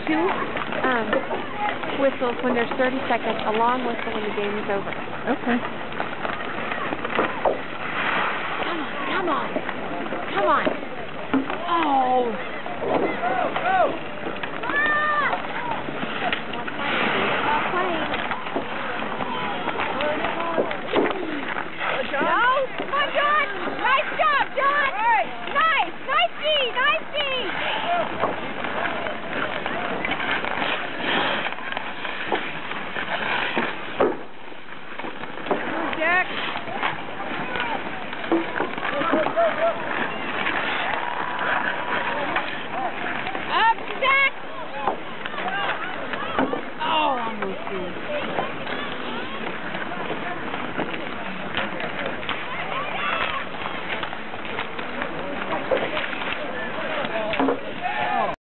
2 whistles when there's 30 seconds, a long whistle when the game is over. Okay. Come on. Come on. Oh. Come on, John. Nice job, John. Nice. Nice D. Nice D. Jack.